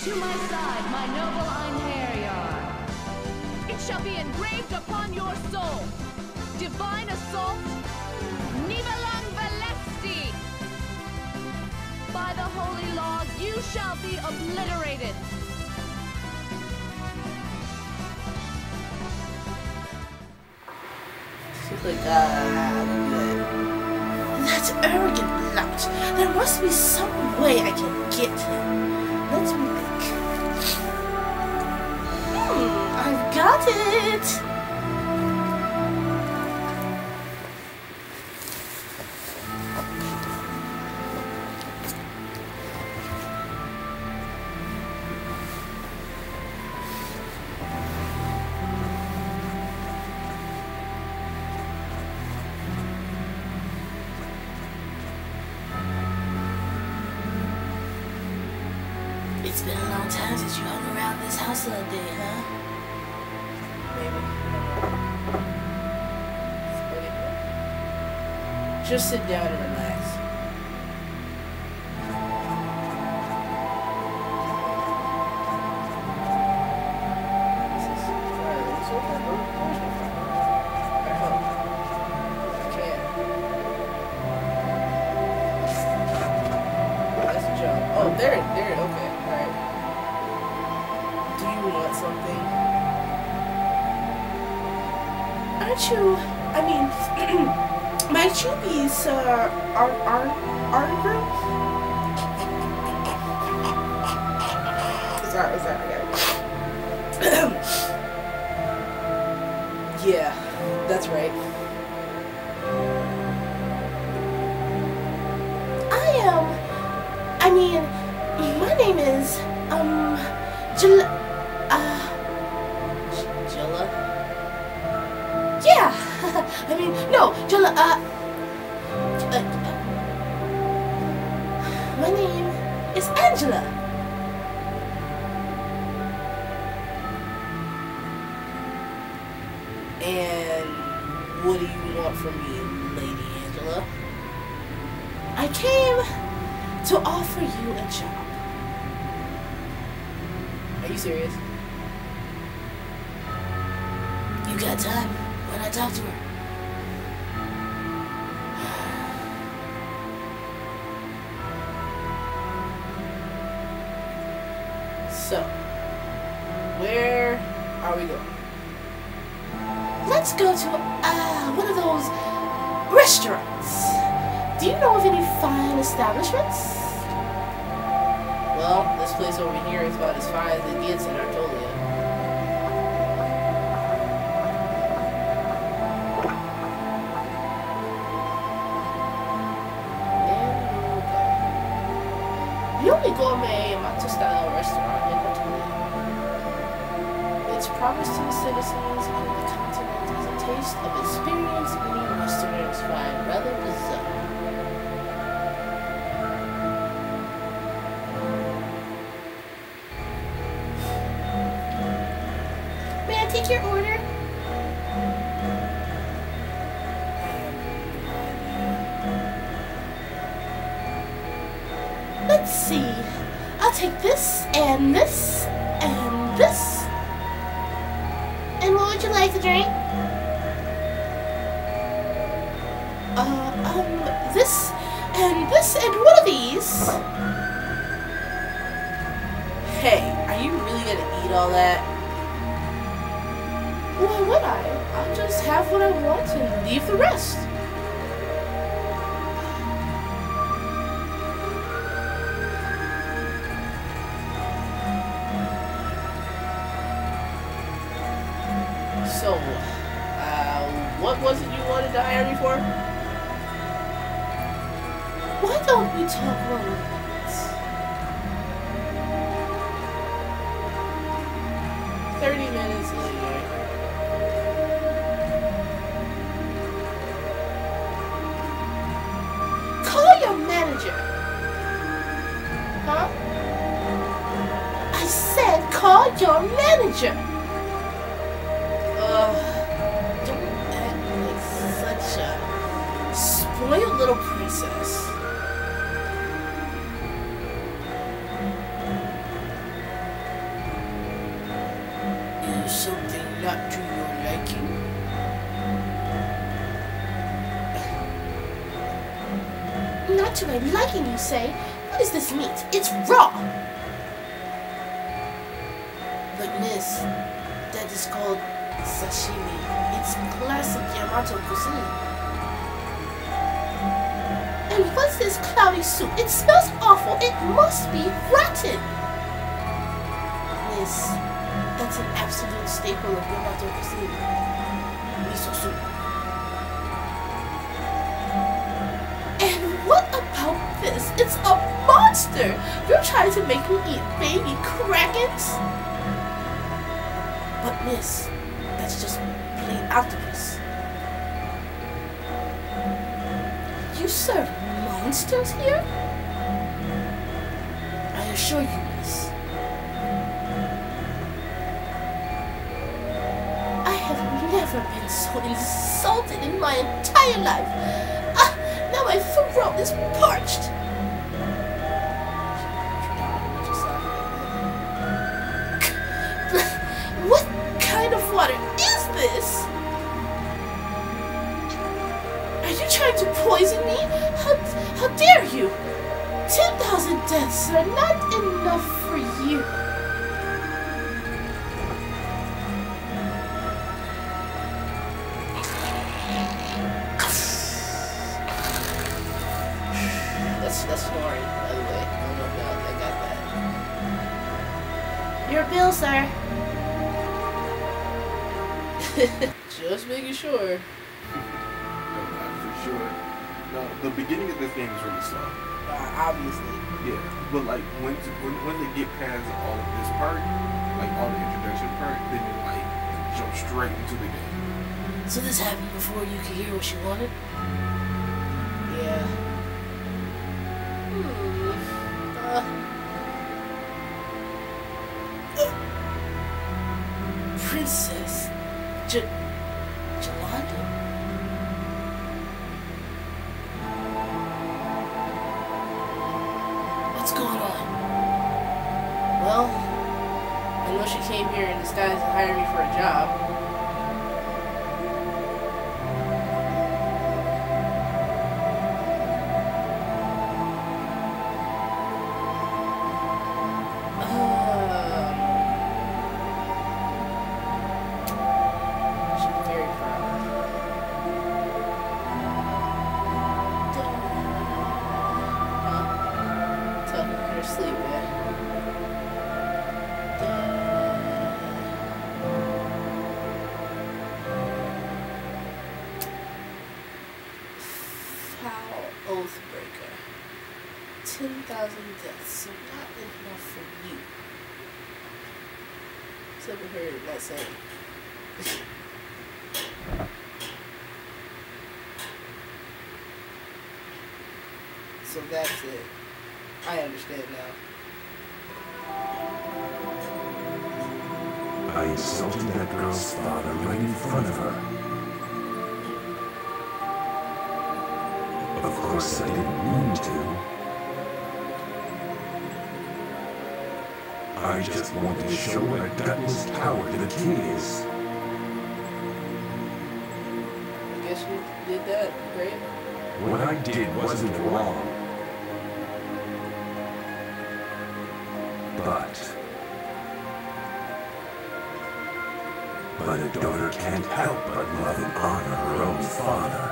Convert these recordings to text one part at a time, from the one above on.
To my side, my noble Einherjar. It shall be engraved upon your soul. Divine assault, Nivelang Valesti. By the holy laws, you shall be obliterated. She's like, good. That arrogant lout. There must be some way I can get him. Let me think. I've got it! It's been a long time since you hung around this house all day, huh? Maybe. Just sit down and relax. Oh, there, okay, alright. Do you want something? Aren't you, I mean, my chubbies, are group? Sorry, I got it. Yeah, that's right. I mean, my name is, Jilla. Yeah! I mean, no, Jilla, my name is Angela. And what do you want from me, Lady Angela? I came to offer you a job. Are you serious? You got time when I talk to her. So, where are we going? Let's go to one of those restaurants. Do you know of any fine establishments? Well, this place over here is about as fine as it gets in Artolia. The only gourmet matcha-style restaurant in Artolia. Its promise to the citizens of the continent is a taste of experience many Westerners find rather bizarre. Take your order. Let's see. I'll take this and this and this. And what would you like to drink? This and one of these. Hey, are you really gonna eat all that? Why would I? I'll just have what I want and leave the rest. So, what was it you wanted to hire me for? Why don't we talk romance? 30 minutes later. Call your manager. Huh? I said call your manager. Don't act like such a spoiled little princess. do something not to your liking? Not to my liking, you say? What is this meat? It's raw! But miss, that is called sashimi. It's classic Yamato cuisine. And what's this cloudy soup? It smells awful. It must be rotten. Miss, that's an absolute staple of Yamato cuisine. Miso soup. And what about this? It's a monster! You're trying to make me eat baby krakens? But miss, that's just plain octopus. You serve monsters here? I assure you, miss. I have never been so insulted in my entire life. Now my throat is parched. What kind of water is this? Are you trying to poison me? How dare you? 10,000 deaths are not enough for you. That's snoring, by the way. I don't know if I got that. Your bill, sir. Just making sure. For sure. No, the beginning of this game is really slow. Obviously. Yeah, but like when they get past all of this part, like all the introduction part, then you like jump straight into the game. So this happened before you could hear what you wanted? Yeah. Princess Jalanda? What's going on? Well, I know she came here in disguise to hire me for a job. Oathbreaker. 10,000 deaths, so not enough for you. Except we heard that saying. So that's it. I understand now. I insulted that girl's father right in front of her. Of course, I didn't mean to. I just wanted to show what a gutless coward the king is. I guess you did that, great. What I did wasn't wrong. But a daughter can't help but love and honor her own father.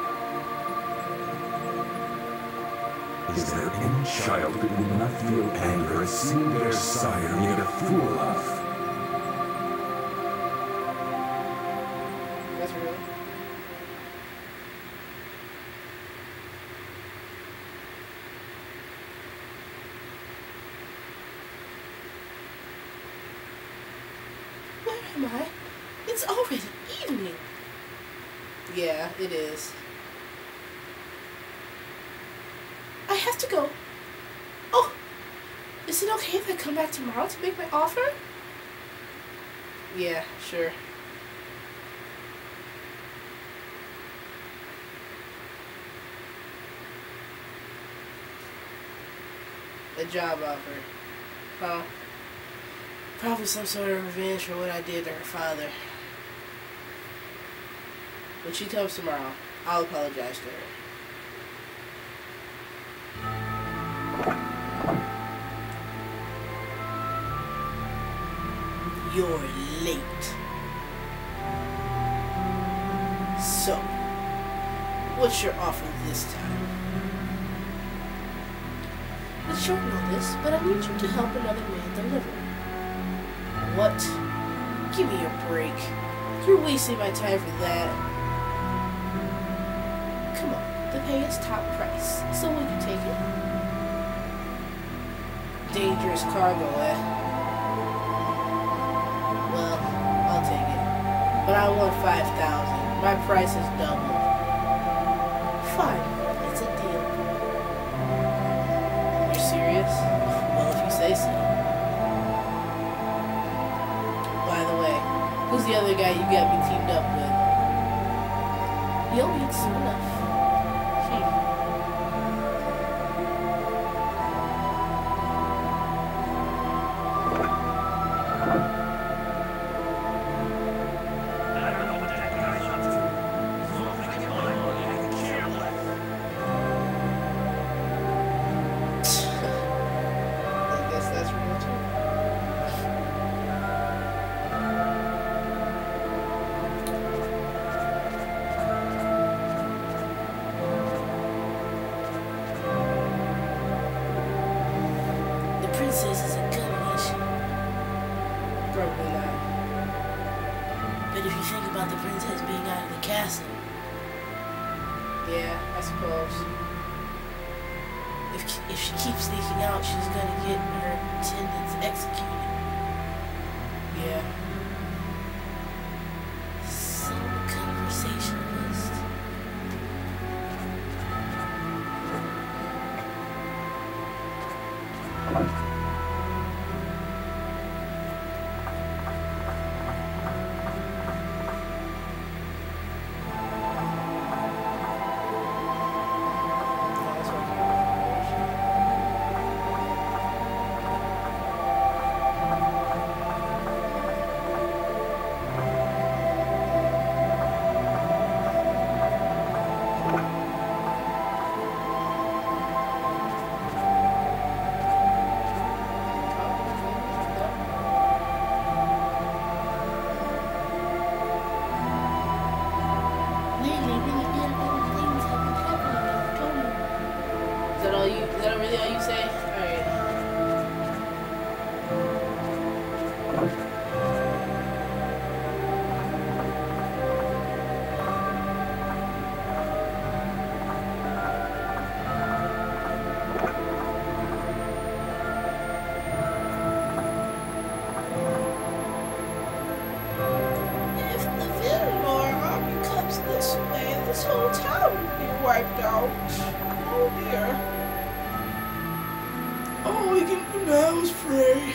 Is there any child that would not feel anger at seeing their sire made a fool of? That's real. Where am I? It's already evening. Yeah, it is. I have to go. Oh, is it okay if I come back tomorrow to make my offer? Yeah, sure. A job offer. Huh? Probably some sort of revenge for what I did to her father. When she comes tomorrow, I'll apologize to her. You're late. So, what's your offer this time? It's short notice, but I need you to help another man deliver. What? Give me a break. You're wasting my time for that. Come on, the pay is top price, so will you take it? Dangerous cargo, eh? Well, I'll take it. But I want 5,000. My price is double. Fine, it's a deal. You're serious? Well, if you say so. By the way, who's the other guy you got me teamed up with? You'll meet soon enough. If she keeps sneaking out, she's gonna get her attendants executed. Yeah. Some conversationalist. This whole town would be wiped out. Oh dear. All we can do now is pray.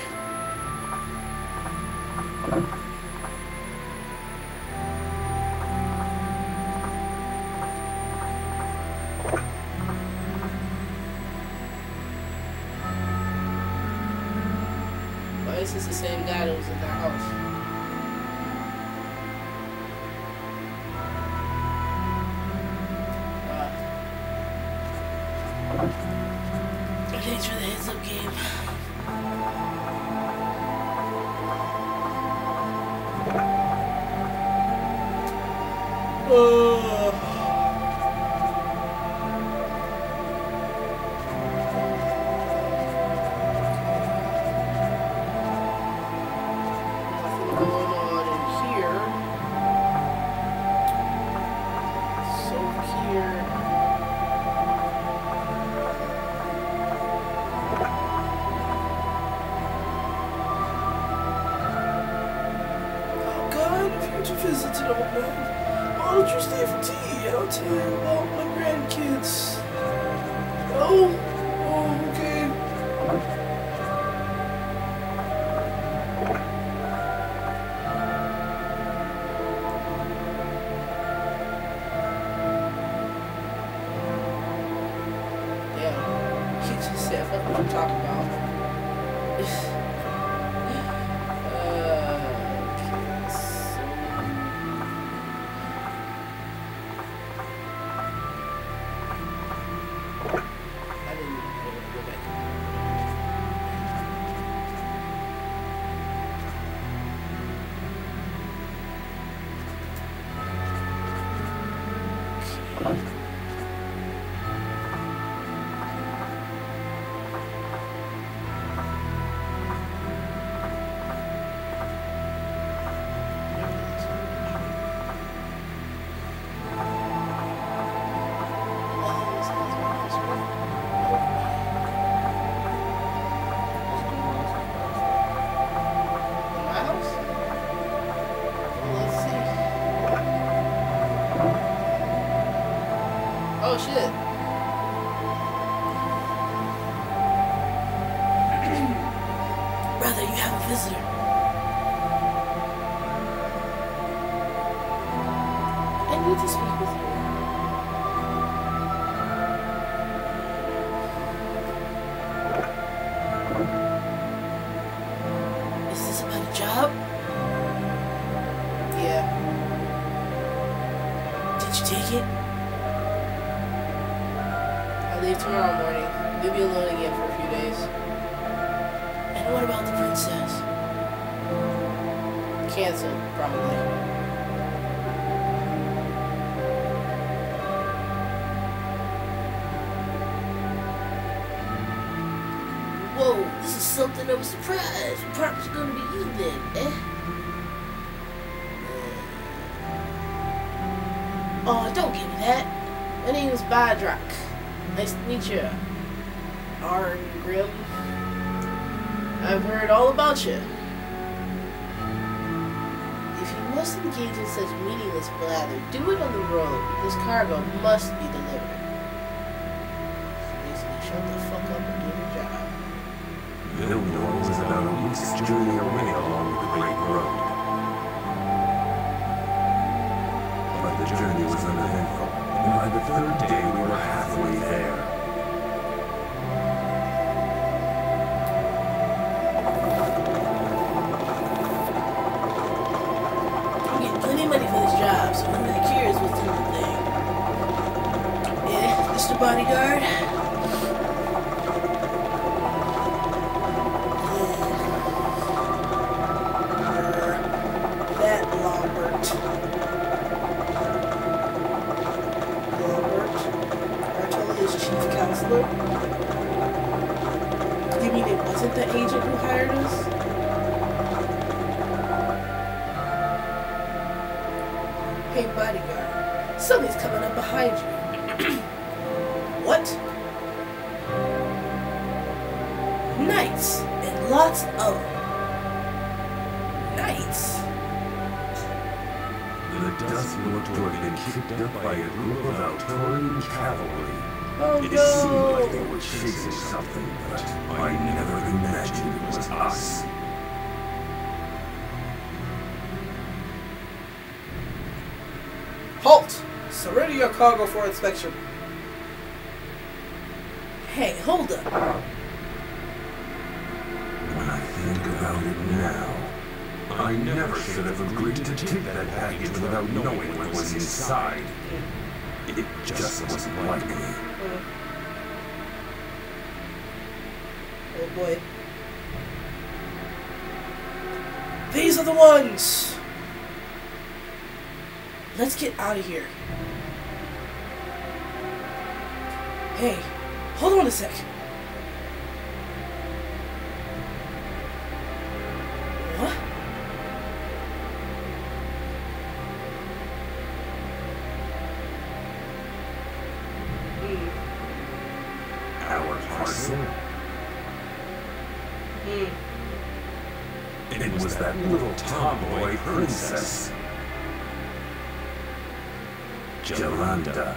Well, this is the same guy that was in the house. Thanks for the heads up game. Nothing going on in here. So here. To visit an old man. Why don't you stay for tea? I'll tell you about my grandkids. Oh, okay. Yeah, he just said, "Fuck what you talking about." shit. Brother, you have a visitor. I need to speak with you. Is this about a job? Yeah. Did you take it? I leave tomorrow morning. You'll be alone again for a few days. And what about the princess? Cancelled, probably. Whoa, this is something of a surprise. What part is going to be you then, eh? Oh, don't give me that. My name is Badrak. Nice to meet you. Arn Grim. I've heard all about you. If you must engage in such meaningless blather, do it on the road. This cargo must be delivered. Basically, shut the fuck up and do your job. Vilnor was about a week's journey away along the Great Road. But the journey was uneventful, and by the third day we were halfway there. I'm getting plenty of money for this job, so I'm really curious what's in the thing. Yeah, Mr. Bodyguard? That Lambert. His chief counselor? You mean it wasn't the agent who hired us? Hey, bodyguard. Something's coming up behind you. What? Knights, and lots of them. Knights? The dust looked to have been kicked up by a group of Altorian cavalry. Oh It no! seemed like they were chasing something, but I never imagined it was us. Halt! Surrender your cargo for inspection. Hey, hold up. When I think about it now, I never should have agreed to take that package without knowing what was inside. It just wasn't like me. Oh boy. These are the ones! Let's get out of here. Hey, hold on a sec. What? Our parcel? It was that little tomboy princess. Jolanda.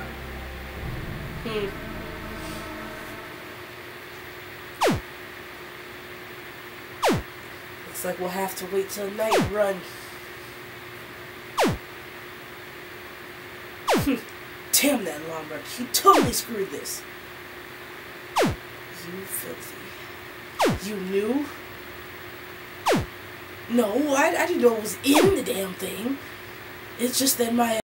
Looks like we'll have to wait till night run. Damn that Lombard. He totally screwed this. You filthy. You knew? No, I didn't know it was in the damn thing. It's just that my